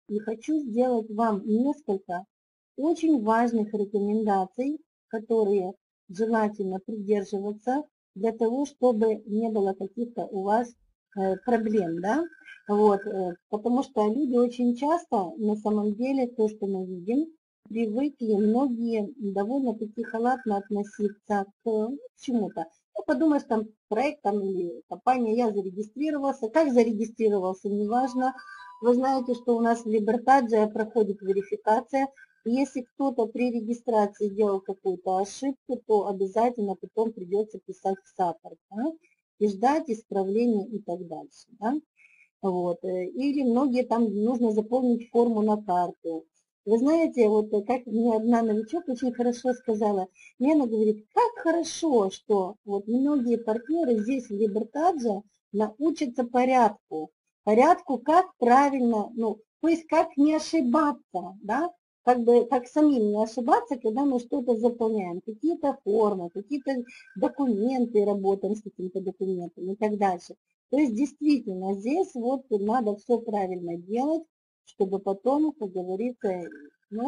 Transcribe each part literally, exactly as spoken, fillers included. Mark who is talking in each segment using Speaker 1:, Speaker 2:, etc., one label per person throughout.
Speaker 1: и хочу сделать вам несколько очень важных рекомендаций, которые желательно придерживаться для того, чтобы не было каких-то у вас э, проблем, да, вот, э, потому что люди очень часто, на самом деле, то, что мы видим, привыкли многие довольно-таки халатно относиться к ну, чему-то. Ну, подумаешь, там проект там, или компания, я зарегистрировался, как зарегистрировался, неважно. Вы знаете, что у нас в Либертадже проходит верификация, и если кто-то при регистрации делал какую-то ошибку, то обязательно потом придется писать в саппорт, да, и ждать исправления и так дальше. Да. Вот. Или многие там нужно заполнить форму на карту. Вы знаете, вот как мне одна новичок очень хорошо сказала, мне она говорит, как хорошо, что вот многие партнеры здесь в Либертадже научатся порядку. Порядку, как правильно, ну, то есть как не ошибаться, да, как бы, как самим не ошибаться, когда мы что-то заполняем, какие-то формы, какие-то документы, работаем с какими-то документами и так дальше. То есть действительно здесь вот надо все правильно делать, чтобы потом, как говорится, ну,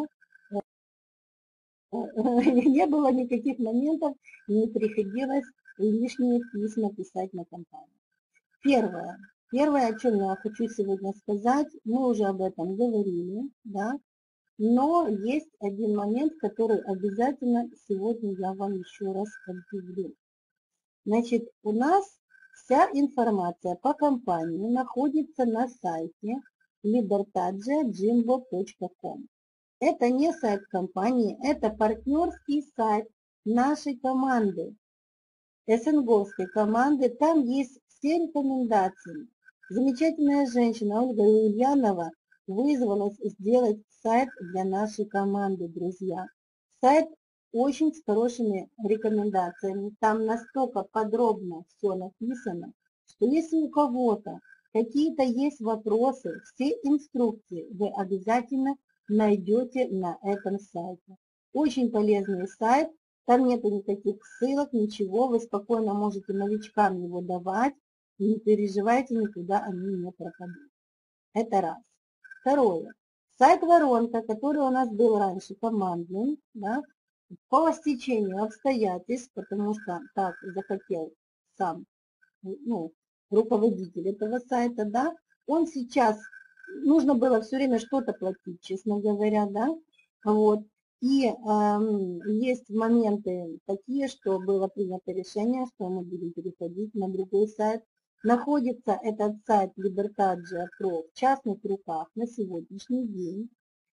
Speaker 1: не было никаких моментов, не приходилось лишние письма писать на компанию. Первое. Первое, о чем я хочу сегодня сказать, мы уже об этом говорили, да, но есть один момент, который обязательно сегодня я вам еще раз объявлю. Значит, у нас вся информация по компании находится на сайте libertadge jimbo точка com. Это не сайт компании, это партнерский сайт нашей команды, СНГовской команды. Там есть все рекомендации. Замечательная женщина Ольга Ульянова вызвалась сделать сайт для нашей команды, друзья. Сайт очень с хорошими рекомендациями. Там настолько подробно все написано, что если у кого-то какие-то есть вопросы, все инструкции вы обязательно найдете на этом сайте. Очень полезный сайт, там нет никаких ссылок, ничего, вы спокойно можете новичкам его давать, и не переживайте, никуда они не пропадут. Это раз. Второе. Сайт Воронка, который у нас был раньше командным, да, по стечению обстоятельств, потому что так захотел сам ну, руководитель этого сайта, да, он сейчас, нужно было все время что-то платить, честно говоря, да, вот, и э, есть моменты такие, что было принято решение, что мы будем переходить на другой сайт. Находится этот сайт Libertadge Pro в частных руках на сегодняшний день.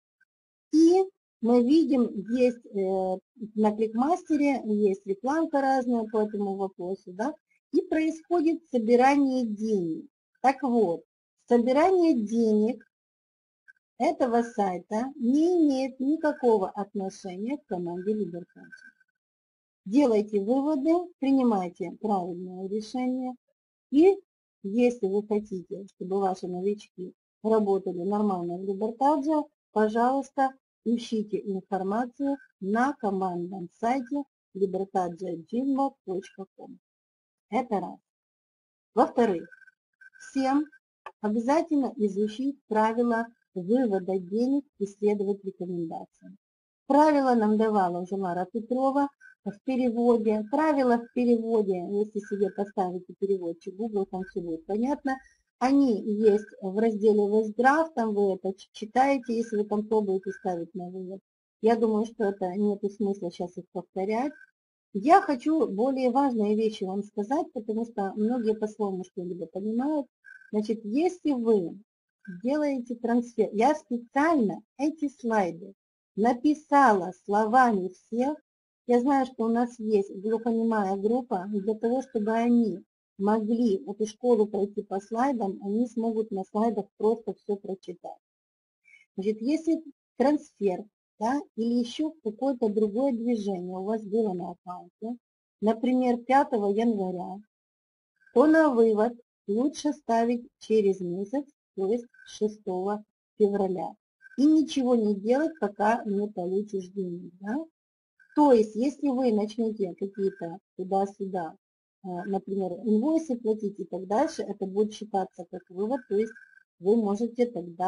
Speaker 1: И мы видим, есть э, на Кликмастере, есть рекламка разная по этому вопросу, да, и происходит собирание денег. Так вот, собирание денег этого сайта не имеет никакого отношения к команде Libertadge. Делайте выводы, принимайте правильное решение, и если вы хотите, чтобы ваши новички работали нормально в Libertadge, пожалуйста, ищите информацию на командном сайте libertadge jimbo точка com. Это раз. Во-вторых, всем обязательно изучить правила вывода денег и следовать рекомендациям. Правила нам давала уже Мара Петрова в переводе. Правила в переводе, если себе поставите переводчик Google, там все будет понятно. Они есть в разделе Вестдрафт, там вы это читаете, если вы там пробуете ставить на вывод. Я думаю, что это нет смысла сейчас их повторять. Я хочу более важные вещи вам сказать, потому что многие по-своему что-либо понимают. Значит, если вы делаете трансфер, я специально эти слайды написала словами всех. Я знаю, что у нас есть глухонемая группа, для того, чтобы они могли эту школу пройти по слайдам, они смогут на слайдах просто все прочитать. Значит, если трансфер, да, или еще какое-то другое движение у вас было на аккаунте, например, пятого января, то на вывод лучше ставить через месяц, то есть шестого февраля. И ничего не делать, пока не получишь денег. Да? То есть, если вы начнете какие-то туда-сюда, например, инвойсы платить и так дальше, это будет считаться как вывод, то есть вы можете тогда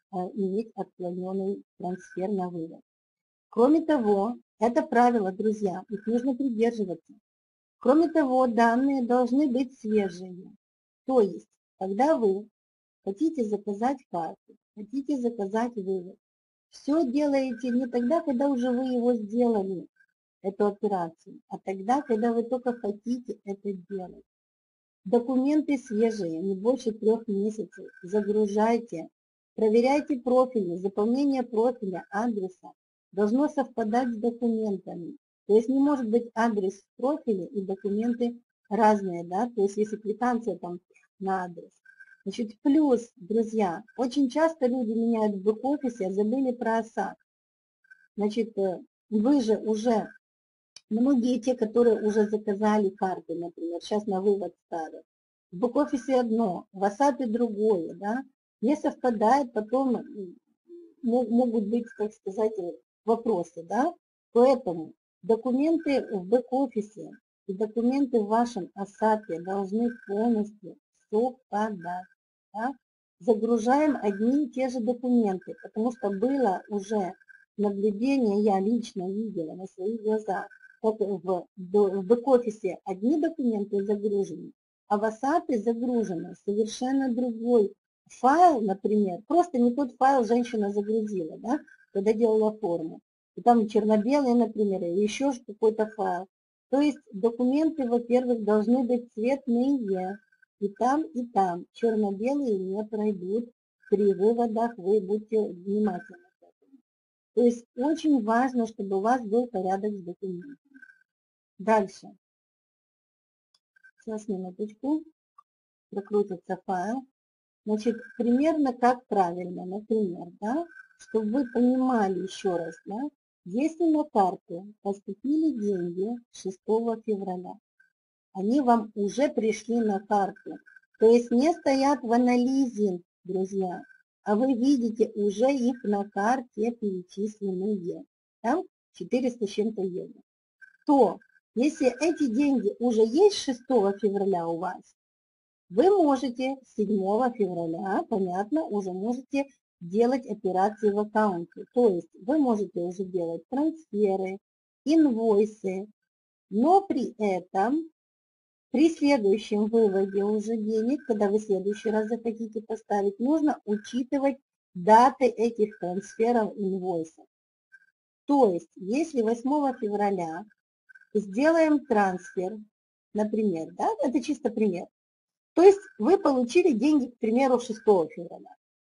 Speaker 1: иметь отклоненный трансфер на вывод. Кроме того, это правило, друзья, их нужно придерживаться. Кроме того, данные должны быть свежими. То есть, когда вы хотите заказать карту, хотите заказать вывод, все делаете не тогда, когда уже вы его сделали, эту операцию, а тогда, когда вы только хотите это делать. Документы свежие, не больше трех месяцев, загружайте, проверяйте профили, заполнение профиля, адреса должно совпадать с документами. То есть не может быть адрес в профиле и документы разные, да, то есть если квитанция там на адрес. Значит, плюс, друзья, очень часто люди меняют в бэк-офисе, а забыли про осак. Значит, вы же уже, многие те, которые уже заказали карты, например, сейчас на вывод ставят, в бэк-офисе одно, в осапе другое, да, не совпадает, потом могут быть, так сказать, вопросы, да, поэтому документы в бэк-офисе и документы в вашем осапе должны полностью совпадать, да? Загружаем одни и те же документы, потому что было уже наблюдение, я лично видела на своих глазах, как в, в бэк-офисе одни документы загружены, а в осапе загружено совершенно другой файл, например, просто не тот файл женщина загрузила, да, когда делала форму. И там черно-белый, например, или еще какой-то файл. То есть документы, во-первых, должны быть цветные. И там, и там черно-белые не пройдут. При выводах вы будьте внимательны к этому. То есть очень важно, чтобы у вас был порядок с документами. Дальше. Сейчас минуточку. Прокрутится файл. Значит, примерно как правильно, например, да, чтобы вы понимали еще раз, да, если на карту поступили деньги шестого февраля, они вам уже пришли на карту, то есть не стоят в анализе, друзья, а вы видите уже их на карте перечисленные, там четыреста с чем-то евро, то если эти деньги уже есть шестого февраля у вас, вы можете седьмого февраля, понятно, уже можете делать операции в аккаунте. То есть вы можете уже делать трансферы, инвойсы, но при этом, при следующем выводе уже денег, когда вы в следующий раз захотите поставить, нужно учитывать даты этих трансферов, инвойсов. То есть, если восьмого февраля сделаем трансфер, например, да, это чисто пример, то есть вы получили деньги, к примеру, шестого февраля.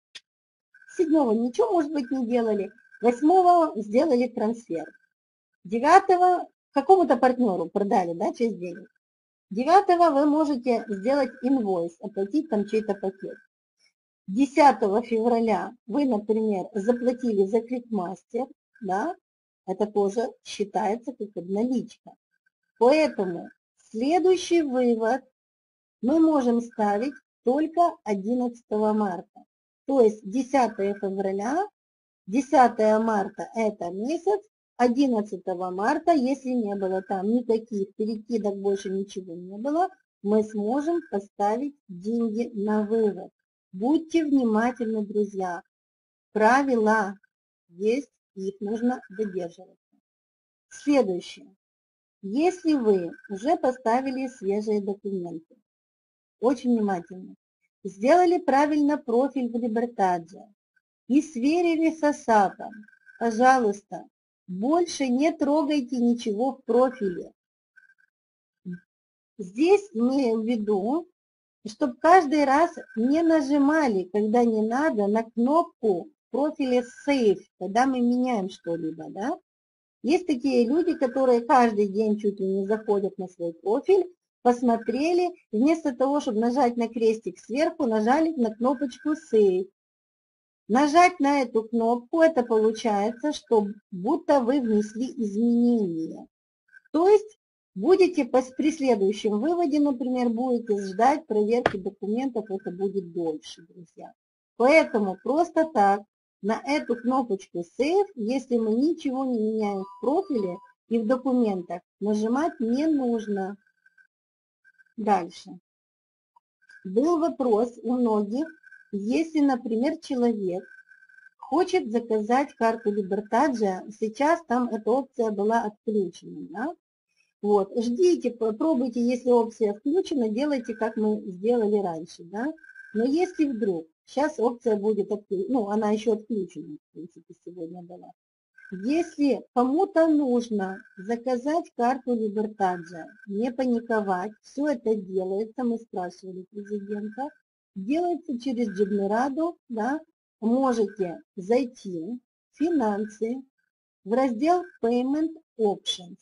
Speaker 1: седьмого ничего, может быть, не делали. восьмого сделали трансфер. девятого какому-то партнеру продали, да, часть денег. девятого вы можете сделать инвойс, оплатить там чей-то пакет. десятого февраля вы, например, заплатили за кликмастер, да, это тоже считается как обналичка. Поэтому следующий вывод мы можем ставить только одиннадцатого марта. То есть десятого февраля, десятого марта это месяц, одиннадцатого марта, если не было там никаких перекидок, больше ничего не было, мы сможем поставить деньги на вывод. Будьте внимательны, друзья. Правила есть, их нужно додерживаться. Следующее. Если вы уже поставили свежие документы, очень внимательно. Сделали правильно профиль в Либертадже и сверили с осапом. Пожалуйста, больше не трогайте ничего в профиле. Здесь имею в виду, чтобы каждый раз не нажимали, когда не надо, на кнопку профиля Save, когда мы меняем что-либо, да? Есть такие люди, которые каждый день чуть ли не заходят на свой профиль, посмотрели, вместо того, чтобы нажать на крестик сверху, нажали на кнопочку Save. Нажать на эту кнопку, это получается, что будто вы внесли изменения. То есть будете при следующем выводе, например, будете ждать проверки документов, это будет дольше, друзья. Поэтому просто так на эту кнопочку Save, если мы ничего не меняем в профиле и в документах, нажимать не нужно. Дальше. Был вопрос у многих, если, например, человек хочет заказать карту Либертаджа, сейчас там эта опция была отключена, да? Вот, ждите, пробуйте, если опция включена, делайте, как мы сделали раньше, да? Но если вдруг, сейчас опция будет отключена, ну, она еще отключена, в принципе, сегодня была. Если кому-то нужно заказать карту Либертаджа, не паниковать, все это делается, мы спрашивали президента, делается через Джобмираду, да, можете зайти в финансы, в раздел Payment Options.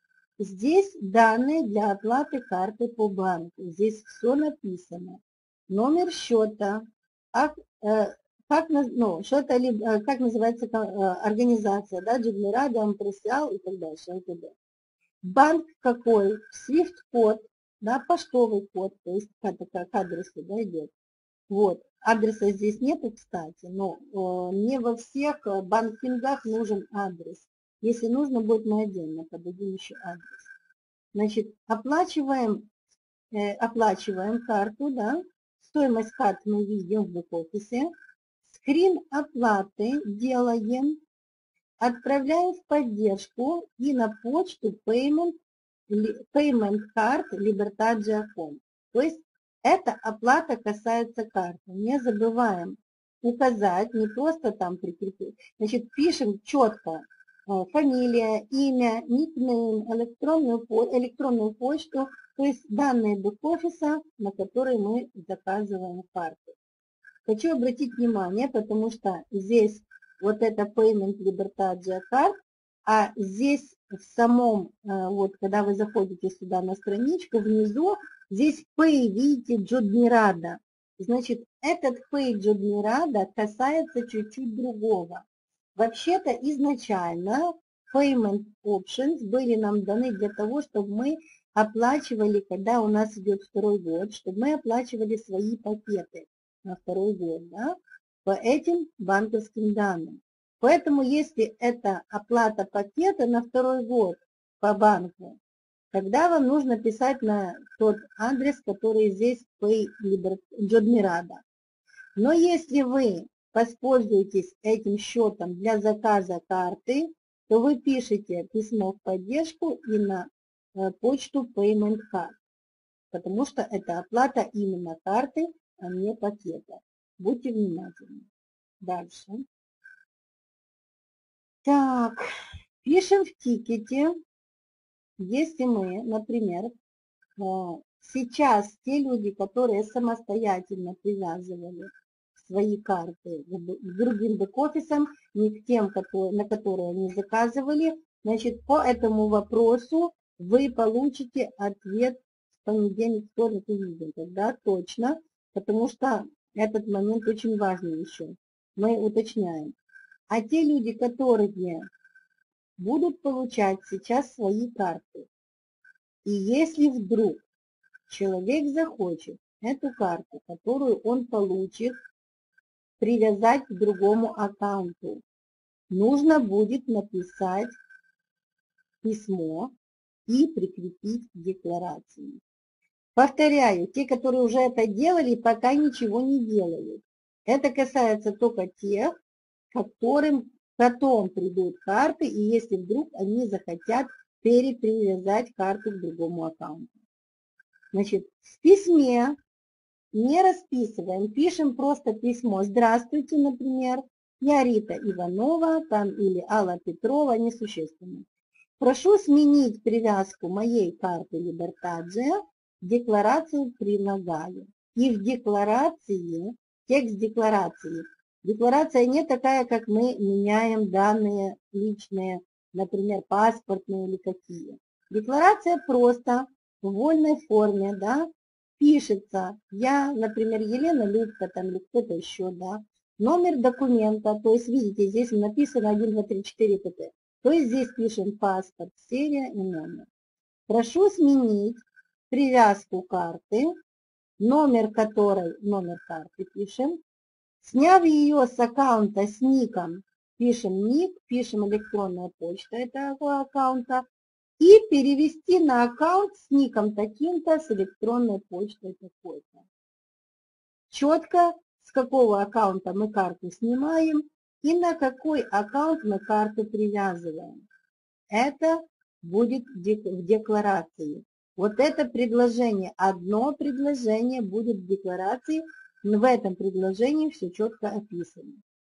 Speaker 1: Здесь данные для оплаты карты по банку. Здесь все написано. Номер счета, как, э, как, ну, счета, э, как называется э, организация, да, Джобмирада, Ампресиал и так дальше, и так далее. Банк какой, свифт-код, да, поштовый код, то есть как, как адресу, да, идет. Вот, адреса здесь нету, кстати, но э, не во всех банкингах нужен адрес. Если нужно, будет мы отдельно подадим еще адрес. Значит, оплачиваем, э, оплачиваем карту, да, стоимость карты мы видим в бэк-офисе, скрин оплаты делаем, отправляем в поддержку и на почту payment, payment card Libertadja точка ком. То есть эта оплата касается карты. Не забываем указать, не просто там прикрепить. Значит, пишем четко фамилия, имя, никнейм, электронную, электронную почту, то есть данные бэк-офиса, на которые мы заказываем карты. Хочу обратить внимание, потому что здесь вот это Payment Libertadja Card, а здесь в самом, вот когда вы заходите сюда на страничку, внизу, здесь Pay, видите, Джобмирада. Значит, этот Pay Джобмирада касается чуть-чуть другого. Вообще-то изначально Payment Options были нам даны для того, чтобы мы оплачивали, когда у нас идет второй год, чтобы мы оплачивали свои пакеты на второй год, да, по этим банковским данным. Поэтому если это оплата пакета на второй год по банку, тогда вам нужно писать на тот адрес, который здесь Pay Джобмирада. Но если вы воспользуетесь этим счетом для заказа карты, то вы пишете письмо в поддержку и на почту Payment Card, потому что это оплата именно карты, а не пакета. Будьте внимательны. Дальше. Так, пишем в тикете, если мы, например, сейчас те люди, которые самостоятельно привязывали свои карты к другим бэк-офисам, не к тем, которые, на которые они заказывали, значит, по этому вопросу вы получите ответ в понедельник, вторник и видео. Да, точно, потому что этот момент очень важный еще. Мы уточняем. А те люди, которые будут получать сейчас свои карты, и если вдруг человек захочет эту карту, которую он получит, привязать к другому аккаунту, нужно будет написать письмо и прикрепить к декларации. Повторяю, те, которые уже это делали, пока ничего не делают. Это касается только тех, которым потом придут карты, и если вдруг они захотят перепривязать карту к другому аккаунту. Значит, в письме не расписываем, пишем просто письмо. Здравствуйте, например, я Рита Иванова, там или Алла Петрова, несущественно. Прошу сменить привязку моей карты Libertadja, декларацию прилагаю. И в декларации, текст декларации, декларация не такая, как мы меняем данные личные, например, паспортные или какие. Декларация просто в вольной форме, да, пишется, я, например, Елена Любка, там, или кто-то еще, да, номер документа, то есть, видите, здесь написано один, два, три, четыре п т, то есть здесь пишем паспорт, серия и номер. Прошу сменить привязку карты, номер которой, номер карты пишем, сняв ее с аккаунта с ником, пишем ник, пишем электронная почта этого аккаунта, и перевести на аккаунт с ником таким-то, с электронной почтой такой-то. Четко, с какого аккаунта мы карту снимаем, и на какой аккаунт мы карту привязываем. Это будет в декларации. Вот это предложение, одно предложение будет в декларации, в этом предложении все четко описано.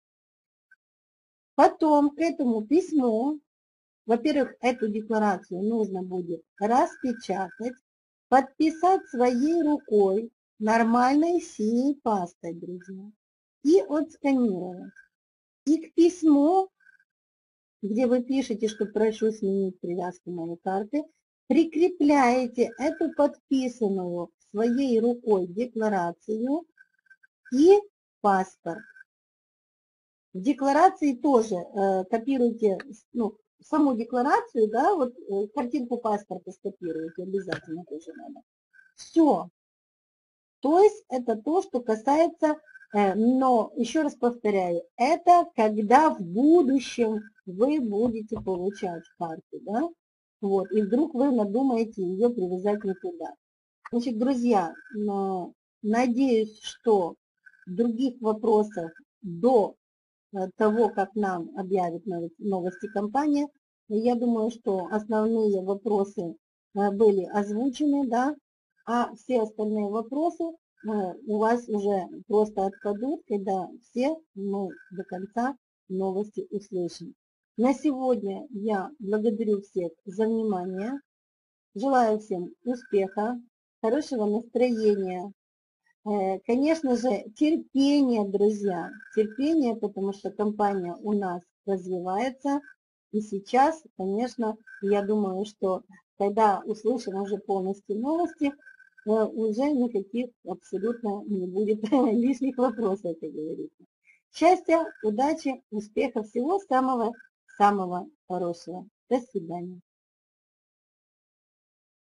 Speaker 1: Потом к этому письму, во-первых, эту декларацию нужно будет распечатать, подписать своей рукой нормальной синей пастой, друзья, и отсканировать. И к письму, где вы пишете, что прошу сменить привязку моей карты, прикрепляете эту подписанную своей рукой декларацию и паспорт. В декларации тоже э, копируйте, ну, саму декларацию, да, вот э, картинку паспорта скопируйте, обязательно тоже надо. Все. То есть это то, что касается, э, но еще раз повторяю, это когда в будущем вы будете получать карту, да, вот, и вдруг вы надумаете ее привязать не туда. Значит, друзья, надеюсь, что других вопросов до того, как нам объявит новости компания, я думаю, что основные вопросы были озвучены, да, а все остальные вопросы у вас уже просто отпадут, когда все мы до конца новости услышим. На сегодня я благодарю всех за внимание, желаю всем успеха, хорошего настроения, конечно же, терпение, друзья, терпение, потому что компания у нас развивается. И сейчас, конечно, я думаю, что когда услышим уже полностью новости, уже никаких абсолютно не будет лишних вопросов, как говорится. Счастья, удачи, успеха, всего самого-самого хорошего. До свидания.